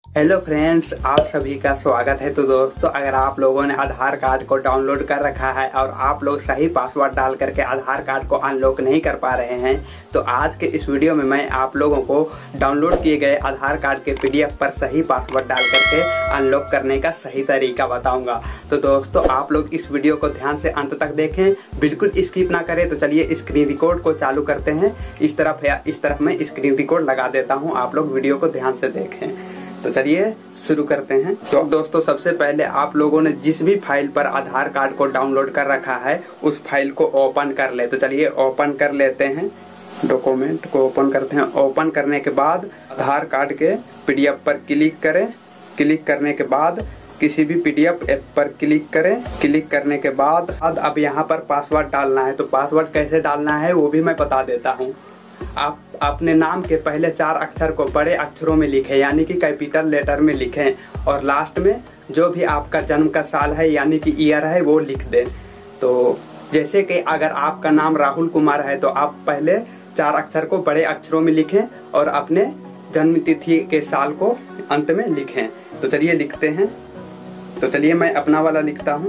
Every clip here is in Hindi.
हेलो फ्रेंड्स, आप सभी का स्वागत है। तो दोस्तों, अगर आप लोगों ने आधार कार्ड को डाउनलोड कर रखा है और आप लोग सही पासवर्ड डाल करके आधार कार्ड को अनलॉक नहीं कर पा रहे हैं, तो आज के इस वीडियो में मैं आप लोगों को डाउनलोड किए गए आधार कार्ड के PDF पर सही पासवर्ड डाल करके अनलॉक करने का सही तरीका बताऊंगा। तो दोस्तों, आप लोग इस वीडियो को ध्यान से अंत तक देखें, बिल्कुल स्किप ना करें। तो चलिए स्क्रीन रिकॉर्ड को चालू करते हैं। इस तरफ या इस तरफ मैं स्क्रीन रिकॉर्ड लगा देता हूँ, आप लोग वीडियो को ध्यान से देखें। तो चलिए शुरू करते हैं। तो दोस्तों, सबसे पहले आप लोगों ने जिस भी फाइल पर आधार कार्ड को डाउनलोड कर रखा है उस फाइल को ओपन कर ले। तो चलिए ओपन कर लेते हैं, डॉक्यूमेंट को ओपन करते हैं। ओपन करने के बाद आधार कार्ड के PDF पर क्लिक करें। क्लिक करने के बाद किसी भी PDF ऐप पर क्लिक करें। क्लिक करने के बाद अब यहाँ पर पासवर्ड डालना है। तो पासवर्ड कैसे डालना है वो भी मैं बता देता हूँ। आप अपने नाम के पहले 4 अक्षर को बड़े अक्षरों में लिखें, यानी कि कैपिटल लेटर में लिखें, और लास्ट में जो भी आपका जन्म का साल है यानी कि ईयर है वो लिख दें। तो जैसे कि अगर आपका नाम राहुल कुमार है तो आप पहले 4 अक्षर को बड़े अक्षरों में लिखें और अपने जन्म तिथि के साल को अंत में लिखें। तो चलिए लिखते हैं। तो चलिए मैं अपना वाला लिखता हूँ।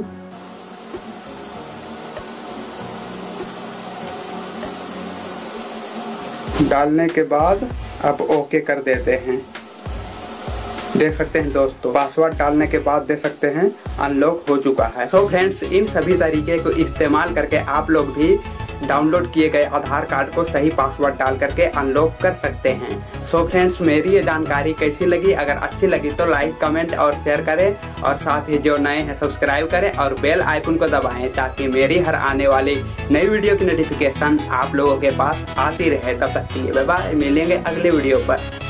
डालने के बाद अब ओके कर देते हैं। देख सकते हैं दोस्तों, पासवर्ड डालने के बाद देख सकते हैं अनलॉक हो चुका है। सो फ्रेंड्स, इन सभी तरीके को इस्तेमाल करके आप लोग भी डाउनलोड किए गए आधार कार्ड को सही पासवर्ड डाल करके अनलॉक कर सकते हैं। सो फ्रेंड्स, मेरी ये जानकारी कैसी लगी? अगर अच्छी लगी तो लाइक, कमेंट और शेयर करें, और साथ ही जो नए हैं सब्सक्राइब करें और बेल आइकन को दबाएं ताकि मेरी हर आने वाली नई वीडियो की नोटिफिकेशन आप लोगों के पास आती रहे। तब तक के लिए बाय बाय, मिलेंगे अगले वीडियो पर।